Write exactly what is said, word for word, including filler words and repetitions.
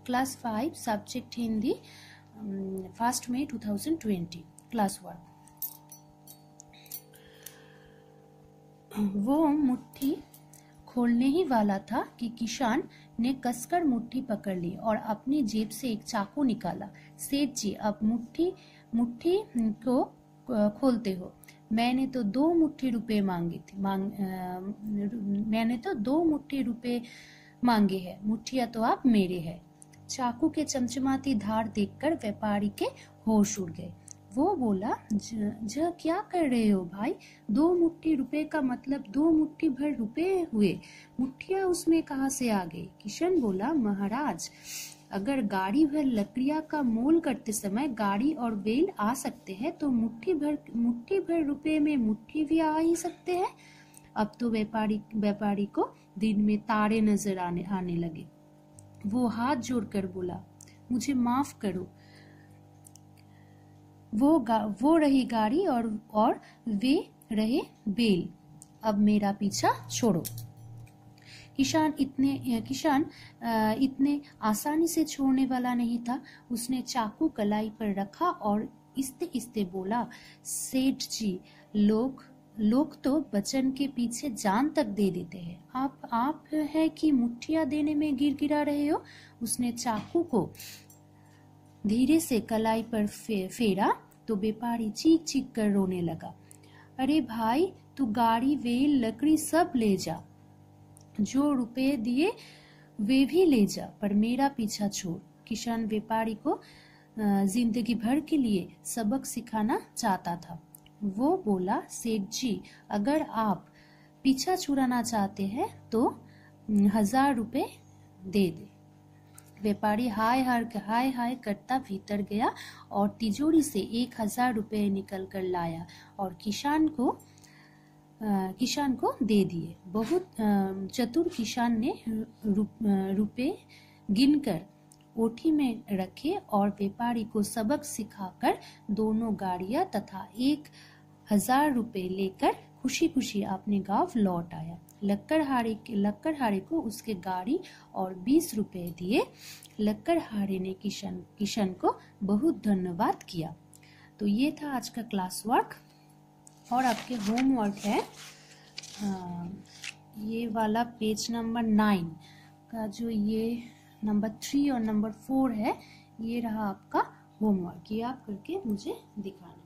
Class five, subject Hindi, first May two thousand twenty, class work. वो मुट्ठी खोलने ही वाला था कि किशन ने कसकर मुट्ठी पकड़ ली और अपनी जेब से एक चाकू निकाला। सेठ जी, अब मुट्ठी मुट्ठी को खोलते हो। मैंने तो दो मुट्ठी रुपए मांगे थे मांग आ, मैंने तो दो मुट्ठी रुपए मांगे हैं। मुट्ठिया तो आप मेरे हैं। चाकू के चमचमाती धार देखकर व्यापारी के होश उड़ गए। वो बोला, ज, ज क्या कर रहे हो भाई? दो मुट्ठी रुपए का मतलब दो मुट्ठी भर रुपए हुए, मुट्ठिया उसमें कहाँ से आ गई? किशन बोला, महाराज, अगर गाड़ी भर लकड़ियां का मोल करते समय गाड़ी और बैल आ सकते हैं तो मुट्ठी भर मुट्ठी भर रुपए में मुट्ठी भी आ ही सकते हैं। अब तो व्यापारी व्यापारी को दिन में तारे नजर आने आने लगे। वो हाथ जोड़कर बोला, मुझे माफ करो। वो वो रही गाड़ी और और वे रहे बैल। अब मेरा पीछा छोड़ो। किसान इतने किसान इतने आसानी से छोड़ने वाला नहीं था। उसने चाकू कलाई पर रखा और इस्ते इस्ते बोला, सेठ जी, लोग लोग तो वचन के पीछे जान तक दे देते हैं। आप आप है कि मुट्ठियां देने में गिरगिरा रहे हो? उसने चाकू को धीरे से कलाई पर फे, फेरा तो व्यापारी चीख चीख कर रोने लगा। अरे भाई, तू गाड़ी, वेल, लकड़ी सब ले जा, जो रुपए दिए वे भी ले जा, पर मेरा पीछा छोड़। किसान व्यापारी को जिंदगी भर के लिए सबक सिखाना चाहता था। वो बोला, सेठ जी, अगर आप पीछा छुड़ाना चाहते हैं तो हजार रुपए दे दे। व्यापारी हाय हाय हाय हाय करता भीतर गया और तिजोरी से एक हजार रुपए निकल कर लाया और किसान को आ, किसान को दे दिए। बहुत चतुर किसान ने रुपए गिनकर ओठी में रखे और व्यापारी को सबक सिखाकर दोनों गाड़ियां तथा एक हजार रुपए लेकर खुशी खुशी अपने गांव लौट आया। लक्कड़हारे लक्कड़हारे को उसके गाड़ी और बीस रुपए दिए। लक्कड़हारे ने किशन किशन को बहुत धन्यवाद किया। तो ये था आज का क्लास वर्क। और आपके होमवर्क है आ, ये वाला पेज नंबर नाइन का जो ये नंबर थ्री और नंबर फोर है, ये रहा आपका होमवर्क। ये आप करके मुझे दिखाना।